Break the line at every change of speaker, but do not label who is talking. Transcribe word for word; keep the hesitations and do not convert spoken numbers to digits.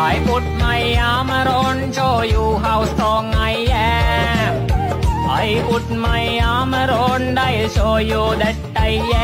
I put my arm around, show you how strong I am. I put my arm around, I'll show you that I